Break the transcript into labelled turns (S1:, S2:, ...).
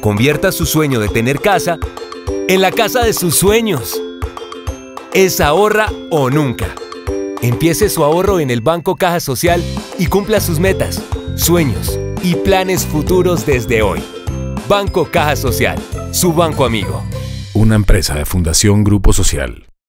S1: Convierta su sueño de tener casa en la casa de sus sueños. Es ahorra o nunca. Empiece su ahorro en el Banco Caja Social y cumpla sus metas, sueños y planes futuros desde hoy. Banco Caja Social, su banco amigo.
S2: Una empresa de Fundación Grupo Social.